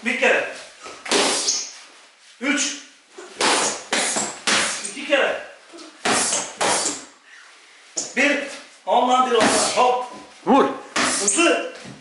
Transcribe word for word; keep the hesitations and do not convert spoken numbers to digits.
Bir kere. Üç. İki kere. Bir. Ondan bir ondan. Hop. Vur. Hızlı.